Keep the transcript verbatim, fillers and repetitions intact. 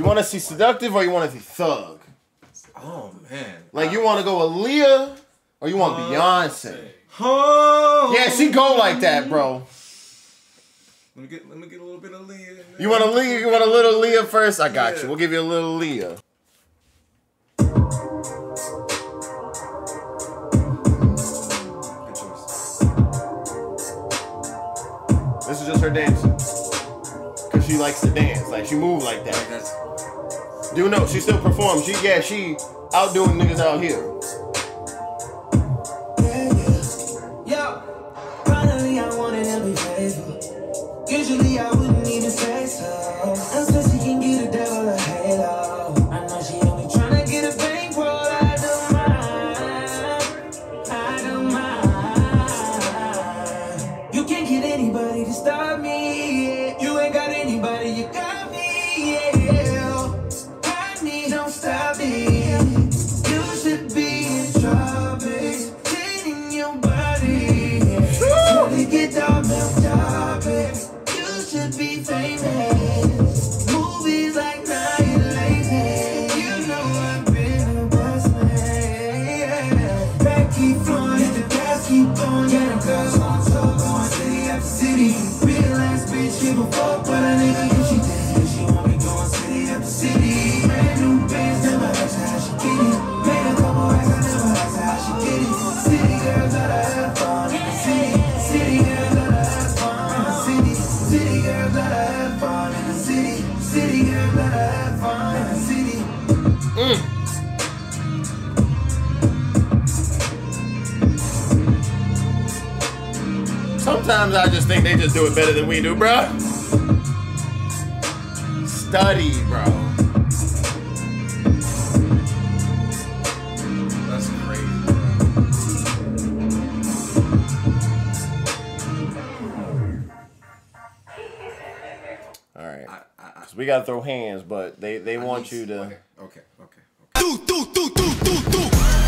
want to see seductive or you want to see thug? Oh man. Like you want to go with Aaliyah or you want uh, Beyonce? Oh. Yeah, she go like that, bro. Let me get let me get a little bit of Leah. You want a Leah? You want a little Leah first? I got yeah. you. We'll give you a little Leah. This is just her dancing. Cause she likes to dance. Like she move like that. That's... Do you know she still performs? She yeah, she outdoing niggas out here. Yeah, yeah. Yo, finally I wanted to be faithful. Usually I wouldn't even say so. Until she can get a devil a halo. I know she only tryna get a bankroll. I don't mind. I don't mind. You can't get anybody to stop me. You ain't got anybody, you got me. Yeah. I need, don't stop me. You should be in trouble. Cleaning your body. Really get down, milk topic. Should be famous. Movies like Now You Lazy. You know I've been a boss man. Back keep flowing, the gas keep going. Yeah, the girls on top, going city after city. Real ass bitch, give a fuck, but a nigga if she did. She want me going city after city. Brand new bands, never asked how she get it. Made a couple acts, I never asked how she get it. City girls gotta have fun in the city. City girls gotta have fun in the city. City girls gotta have fun in the city. City girls gotta have fun in the city. Mm. Sometimes I just think they just do it better than we do, bro. Study, bro. That's crazy. All right. I, I, I, We gotta throw hands, but they they want you to. Okay, okay, okay. okay. Do, do, do, do, do, do.